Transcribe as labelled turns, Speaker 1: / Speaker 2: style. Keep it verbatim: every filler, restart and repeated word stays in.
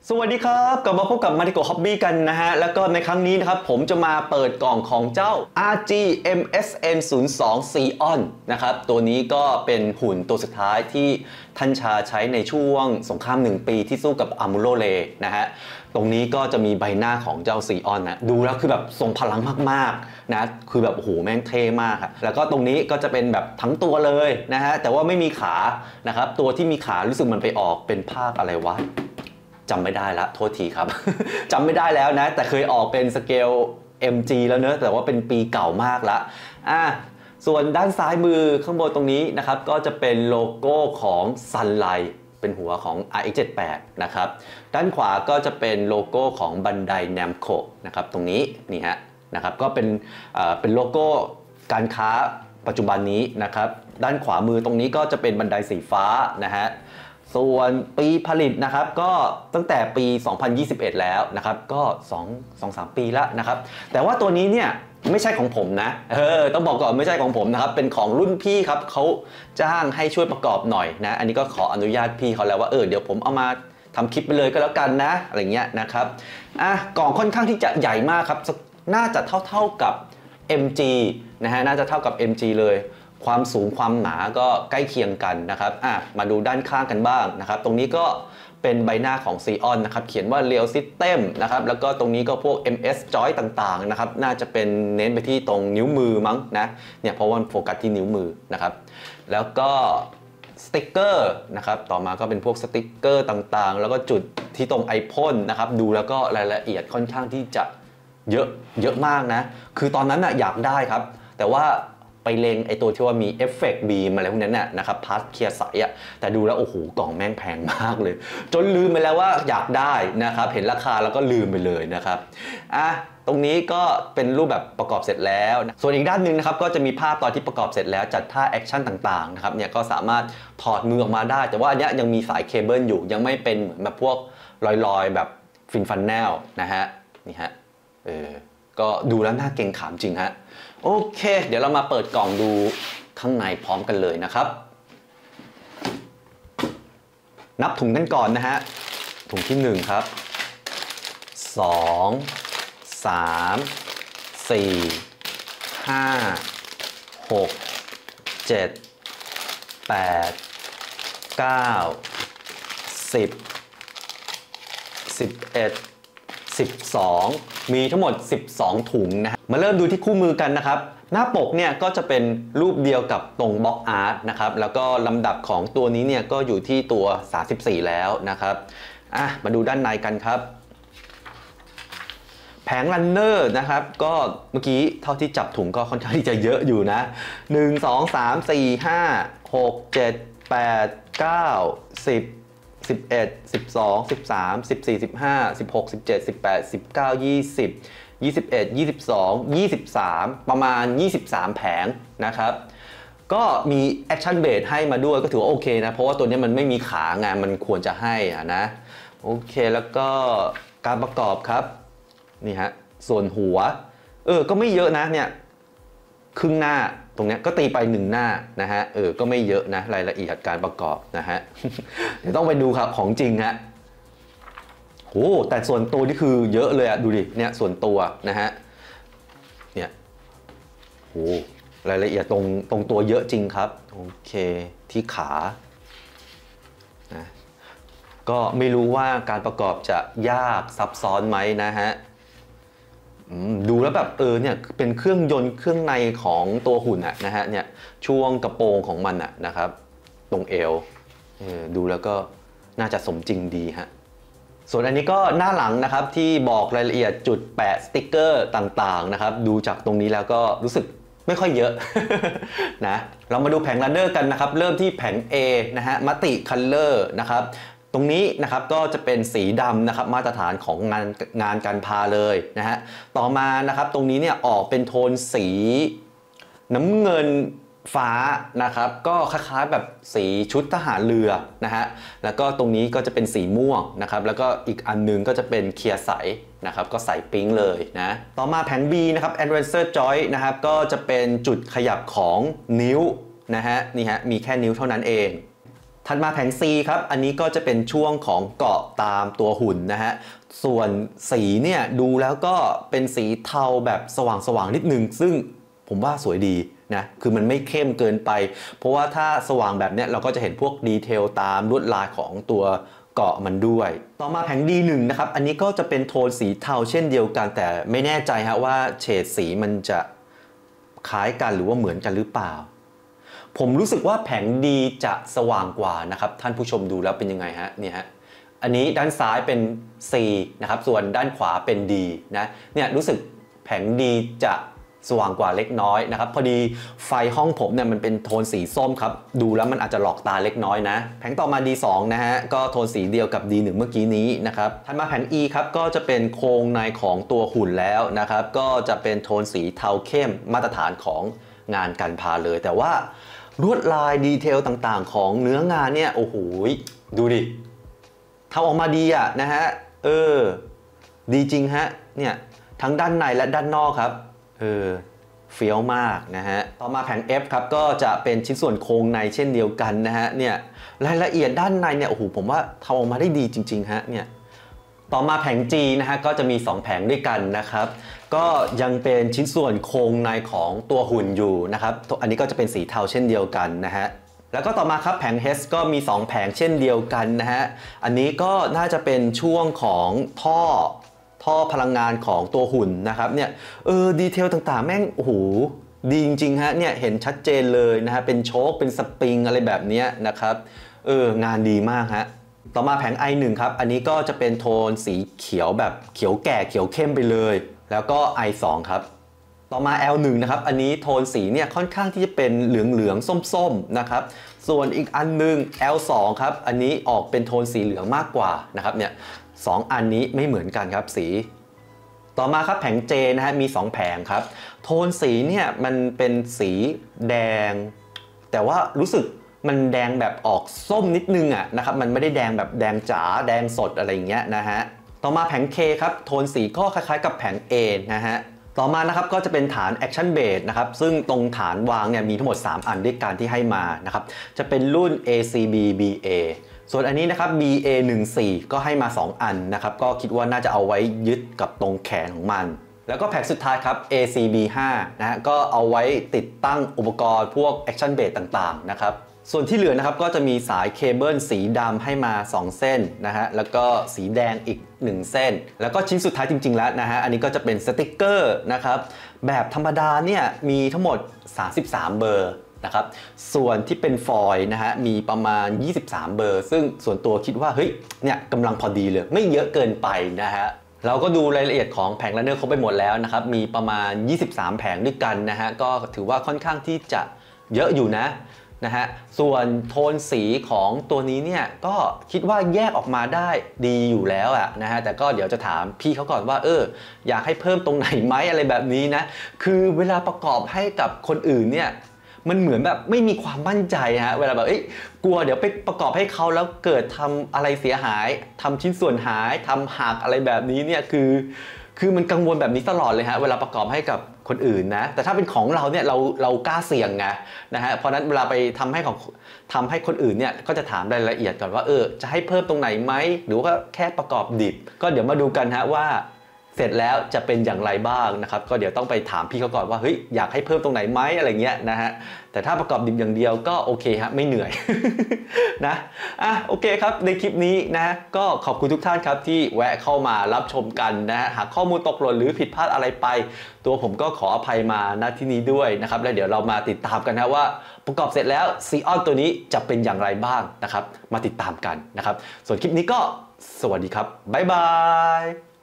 Speaker 1: สวัสดีครับกลับมาพบกับมาริโก Hobby กันนะฮะแล้วก็ในครั้งนี้นะครับผมจะมาเปิดกล่องของเจ้า อาร์ จี เอ็ม เอส เอ็น ศูนย์ สอง Xeon นะครับตัวนี้ก็เป็นหุ่นตัวสุดท้ายที่ท่านชาใช้ในช่วงสงครามหนึ่งปีที่สู้กับอามูโรเลนะฮะตรงนี้ก็จะมีใบหน้าของเจ้า Xeon นะดูแล้วคือแบบทรงพลังมากๆนะคือแบบโอ้โหแม่งเท่มากครับแล้วก็ตรงนี้ก็จะเป็นแบบทั้งตัวเลยนะฮะแต่ว่าไม่มีขานะครับตัวที่มีขารู้สึกมันไปออกเป็นภาคอะไรวะจำไม่ได้ละโทษทีครับ จำไม่ได้แล้วนะแต่เคยออกเป็นสเกล เอ็ม จี แล้วเนอะแต่ว่าเป็นปีเก่ามากละอ่ะส่วนด้านซ้ายมือข้างบนตรงนี้นะครับก็จะเป็นโลโก้ของ Sunlight เป็นหัวของ อาร์ เอ็กซ์ เจ็ดสิบแปด นะครับด้านขวาก็จะเป็นโลโก้ของ Bandai Namco นะครับตรงนี้นี่ฮะนะครับก็เป็นเอ่อเป็นโลโก้การค้าปัจจุบันนี้นะครับด้านขวามือตรงนี้ก็จะเป็นบันไดสีฟ้านะฮะส่วนปีผลิตนะครับก็ตั้งแต่ปี สองพันยี่สิบเอ็ด แล้วนะครับก็สอง สอง สาม ปีแล้วนะครับแต่ว่าตัวนี้เนี่ยไม่ใช่ของผมนะเออต้องบอกก่อนไม่ใช่ของผมนะครับเป็นของรุ่นพี่ครับเขาจ้างให้ช่วยประกอบหน่อยนะอันนี้ก็ขออนุญาตพี่เขาแล้วว่าเออเดี๋ยวผมเอามาทำคลิปไปเลยก็แล้วกันนะอะไรเงี้ยนะครับอ่ะกล่องค่อนข้างที่จะใหญ่มากครับน่าจะเท่าๆกับ เอ็ม จี นะฮะน่าจะเท่ากับ เอ็ม จี เลยความสูงความหนาก็ใกล้เคียงกันนะครับอ่ะมาดูด้านข้างกันบ้างนะครับตรงนี้ก็เป็นใบหน้าของ Xeon นะครับเขียนว่า Real System นะครับแล้วก็ตรงนี้ก็พวก เอ็ม เอส Joy ต่างๆนะครับน่าจะเป็นเน้นไปที่ตรงนิ้วมือมั้งนะเนี่ยเพราะว่าโฟกัสที่นิ้วมือนะครับแล้วก็สติ๊กเกอร์นะครับต่อมาก็เป็นพวกสติ๊กเกอร์ต่างๆแล้วก็จุดที่ตรงไอพ่นนะครับดูแล้วก็รายละเอียดค่อนข้างที่จะเยอะเยอะมากนะคือตอนนั้นน่ะอยากได้ครับแต่ว่าไปเลงไอตัวที่ว่ามีเอฟเฟกต์บีมอะไรพวกนั้นน่ะนะครับพาร์ทเคลียร์ใสอ่ะแต่ดูแล้วโอ้โหกล่องแม่งแพงมากเลยจนลืมไปแล้วว่าอยากได้นะครับเห็นราคาแล้วก็ลืมไปเลยนะครับอ่ะตรงนี้ก็เป็นรูปแบบประกอบเสร็จแล้วส่วนอีกด้านหนึ่งนะครับก็จะมีภาพตอนที่ประกอบเสร็จแล้วจัดท่าแอคชั่นต่างๆนะครับเนี่ยก็สามารถถอดมือออกมาได้แต่ว่าอันนี้ยังมีสายเคเบิลอยู่ยังไม่เป็นเหมือนแบบพวกลอยๆแบบฟินฟันแนลนะฮะนี่ฮะเออก็ดูแล้วน่าเกรงขามจริงฮะโอเคเดี๋ยวเรามาเปิดกล่องดูข้างในพร้อมกันเลยนะครับนับถุงกันก่อนนะฮะถุงที่หนึ่งครับสองสามสี่ห้าหกเจ็ดแปดเก้าสิบสิบเอ็ดสิบสองมีทั้งหมดสิบสองถุงนะฮะมาเริ่มดูที่คู่มือกันนะครับหน้าปกเนี่ยก็จะเป็นรูปเดียวกับตรงบล็อกอาร์ตนะครับแล้วก็ลำดับของตัวนี้เนี่ยก็อยู่ที่ตัวสามสิบสี่แล้วนะครับอ่ะมาดูด้านในกันครับแผงรันเนอร์นะครับก็เมื่อกี้เท่าที่จับถุงก็ค่อนข้างที่จะเยอะอยู่นะหนึ่ง สอง สาม สี่ ห้า หก เจ็ด แปด เก้า สิบสิบเอ็ด สิบสอง สิบสาม สิบสี่ สิบห้า สิบหก สิบเจ็ด สิบแปด สิบเก้า ยี่สิบ ยี่สิบเอ็ด ยี่สิบสอง ยี่สิบสามประมาณยี่สิบสามแผงนะครับก็มีแอคชั่นเบสให้มาด้วยก็ถือว่าโอเคนะเพราะว่าตัวนี้มันไม่มีขางานมันควรจะให้อะนะโอเคแล้วก็การประกอบครับนี่ฮะส่วนหัวเออก็ไม่เยอะนะเนี่ยครึ่งหน้าตรงนี้ก็ตีไปหนึ่งหน้านะฮะเออก็ไม่เยอะนะรายละเอียดการประกอบนะฮะ เดี๋ยวต้องไปดูครับของจริงฮะโอ้แต่ส่วนตัวนี่คือเยอะเลยอะดูดิเนี่ยส่วนตัวนะฮะเนี่ยโอ้รายละเอียดตรงตรงตัวเยอะจริงครับโอเคที่ขานะก็ไม่รู้ว่าการประกอบจะยากซับซ้อนไหมนะฮะดูแล้วแบบเออเนี่ยเป็นเครื่องยนต์เครื่องในของตัวหุ่นอะนะฮะเนี่ยช่วงกระโปรงของมันอะนะครับตรงเอวเออดูแล้วก็น่าจะสมจริงดีฮะส่วนอันนี้ก็หน้าหลังนะครับที่บอกรายละเอียดจุดแปะสติ๊กเกอร์ต่างๆนะครับดูจากตรงนี้แล้วก็รู้สึกไม่ค่อยเยอะ นะเรามาดูแผงรันเนอร์กันนะครับเริ่มที่แผง A นะฮะมัลติคัลเลอร์นะครับตรงนี้นะครับก็จะเป็นสีดำนะครับมาตรฐานของงานงานการพาเลยนะฮะต่อมานะครับตรงนี้เนี่ยออกเป็นโทนสีน้ำเงินฟ้านะครับก็คล้ายๆแบบสีชุดทหารเรือนะฮะแล้วก็ตรงนี้ก็จะเป็นสีม่วงนะครับแล้วก็อีกอันนึงก็จะเป็นเคลียร์ใสนะครับก็ใสปิ๊งเลยนะต่อมาแผง B นะครับ Adventure Joy นะครับก็จะเป็นจุดขยับของนิ้วนะฮะนี่ฮะมีแค่นิ้วเท่านั้นเองถัดมาแผง C ครับอันนี้ก็จะเป็นช่วงของเกาะตามตัวหุ่นนะฮะส่วนสีเนี่ยดูแล้วก็เป็นสีเทาแบบสว่างๆนิดนึงซึ่งผมว่าสวยดีนะคือมันไม่เข้มเกินไปเพราะว่าถ้าสว่างแบบเนี้ยเราก็จะเห็นพวกดีเทลตามลวดลายของตัวเกาะมันด้วยต่อมาแผง ดี หนึ่ง นะครับอันนี้ก็จะเป็นโทนสีเทาเช่นเดียวกันแต่ไม่แน่ใจฮะว่าเฉดสีมันจะคล้ายกันหรือว่าเหมือนกันหรือเปล่าผมรู้สึกว่าแผง D จะสว่างกว่านะครับท่านผู้ชมดูแล้วเป็นยังไงฮะเนี่ยฮะอันนี้ด้านซ้ายเป็น C นะครับส่วนด้านขวาเป็น D นะเนี่ยรู้สึกแผง D จะสว่างกว่าเล็กน้อยนะครับพอดีไฟห้องผมเนี่ยมันเป็นโทนสีส้มครับดูแล้วมันอาจจะหลอกตาเล็กน้อยนะแผงต่อมา ดี สอง นะฮะก็โทนสีเดียวกับ ดี หนึ่ง เมื่อกี้นี้นะครับถัดมาแผง E ครับก็จะเป็นโครงในของตัวหุ่นแล้วนะครับก็จะเป็นโทนสีเทาเข้มมาตรฐานของงานกันพาเลยแต่ว่าลวดลายดีเทลต่างๆของเนื้องานเนี่ยโอ้โหดูดิทำออกมาดีอะนะฮะเออดีจริงฮะเนี่ยทั้งด้านในและด้านนอกครับเออเฟี้ยวมากนะฮะต่อมาแผง F ครับก็จะเป็นชิ้นส่วนโครงในเช่นเดียวกันนะฮะเนี่ยรายละเอียดด้านในเนี่ยโอ้โหผมว่าทำออกมาได้ดีจริงๆฮะเนี่ยต่อมาแผง G นะฮะก็จะมีสองแผงด้วยกันนะครับก็ยังเป็นชิ้นส่วนโครงในของตัวหุ่นอยู่นะครับอันนี้ก็จะเป็นสีเทาเช่นเดียวกันนะฮะแล้วก็ต่อมาครับแผง H ก็มีสองแผงเช่นเดียวกันนะฮะอันนี้ก็น่าจะเป็นช่วงของท่อท่อพลังงานของตัวหุ่นนะครับเนี่ยเออดีเทลต่างๆแม่งโอ้โหดีจริงๆฮะเนี่ยเห็นชัดเจนเลยนะฮะเป็นโชคเป็นสปริงอะไรแบบนี้นะครับเอองานดีมากฮะต่อมาแผง ไอ หนึ่ง ครับอันนี้ก็จะเป็นโทนสีเขียวแบบเขียวแก่เขียวเข้มไปเลยแล้วก็ ไอ สอง ครับต่อมา แอล หนึ่ง นะครับอันนี้โทนสีเนี่ยค่อนข้างที่จะเป็นเหลืองๆส้มๆนะครับส่วนอีกอันนึง แอล สอง ครับอันนี้ออกเป็นโทนสีเหลืองมากกว่านะครับเนี่ยสองอันนี้ไม่เหมือนกันครับสีต่อมาครับแผง J นะฮะมีสองแผงครับโทนสีเนี่ยมันเป็นสีแดงแต่ว่ารู้สึกมันแดงแบบออกส้มนิดนึงอ่ะนะครับมันไม่ได้แดงแบบแดงจ๋าแดงสดอะไรอย่างเงี้ยนะฮะต่อมาแผง K ครับโทนสีก็คล้ายๆกับแผง A นะฮะต่อมานะครับก็จะเป็นฐาน Action Base นะครับซึ่งตรงฐานวางเนี่ยมีทั้งหมดสามอันด้วยกันที่ให้มานะครับจะเป็นรุ่น เอ ซี บี บี เอ ส่วนอันนี้นะครับ บี เอ หนึ่งสี่ ก็ให้มาสองอันนะครับก็คิดว่าน่าจะเอาไว้ยึดกับตรงแขนของมันแล้วก็แพ็คสุดท้ายครับ เอ ซี บี ห้า นะฮะก็เอาไว้ติดตั้งอุปกรณ์พวก Action Base ต่างๆนะครับส่วนที่เหลือนะครับก็จะมีสายเคเบิลสีดำให้มาสองเส้นนะฮะแล้วก็สีแดงอีกหนึ่งเส้นแล้วก็ชิ้นสุดท้ายจริงๆแล้วนะฮะอันนี้ก็จะเป็นสติกเกอร์นะครับแบบธรรมดาเนี่ยมีทั้งหมดสามสิบสามเบอร์นะครับส่วนที่เป็นฟอยล์นะฮะมีประมาณยี่สิบสามเบอร์ซึ่งส่วนตัวคิดว่าเฮ้ยเนี่ยกำลังพอดีเลยไม่เยอะเกินไปนะฮะเราก็ดูรายละเอียดของแผงรันเนอร์ครบไปหมดแล้วนะครับมีประมาณยี่สิบสามแผงด้วยกันนะฮะก็ถือว่าค่อนข้างที่จะเยอะอยู่นะนะฮะส่วนโทนสีของตัวนี้เนี่ยก็คิดว่าแยกออกมาได้ดีอยู่แล้วอะนะฮะแต่ก็เดี๋ยวจะถามพี่เขาก่อนว่าเอออยากให้เพิ่มตรงไหนไหมอะไรแบบนี้นะคือเวลาประกอบให้กับคนอื่นเนี่ยมันเหมือนแบบไม่มีความมั่นใจฮะเวลาแบบเอ้ยกลัวเดี๋ยวไปประกอบให้เขาแล้วเกิดทำอะไรเสียหายทำชิ้นส่วนหายทำหักอะไรแบบนี้เนี่ยคือคือมันกังวลแบบนี้ตลอดเลยฮะเวลาประกอบให้กับคนอื่นนะแต่ถ้าเป็นของเราเนี่ยเราเรากล้าเสี่ยงไงนะฮะเพราะนั้นเวลาไปทำให้ของทำให้คนอื่นเนี่ยก็จะถามรายละเอียดก่อนว่าเออจะให้เพิ่มตรงไหนไหมหรือว่าแค่ประกอบดิบก็เดี๋ยวมาดูกันฮะว่าเสร็จแล้วจะเป็นอย่างไรบ้างนะครับก็เดี๋ยวต้องไปถามพี่เขาก่อนว่าเฮ้ยอยากให้เพิ่มตรงไหนไหมอะไรเงี้ยนะฮะแต่ถ้าประกอบดิบอย่างเดียวก็โอเคฮะไม่เหนื่อย นะอ่ะโอเคครับในคลิปนี้นะก็ขอบคุณทุกท่านครับที่แวะเข้ามารับชมกันนะฮะหากข้อมูลตกหล่นหรือผิดพลาดอะไรไปตัวผมก็ขออภัยมาณที่นี้ด้วยนะครับแล้วเดี๋ยวเรามาติดตามกันนะว่าประกอบเสร็จแล้วซีออนตัวนี้จะเป็นอย่างไรบ้างนะครับมาติดตามกันนะครับส่วนคลิปนี้ก็สวัสดีครับบ๊ายบาย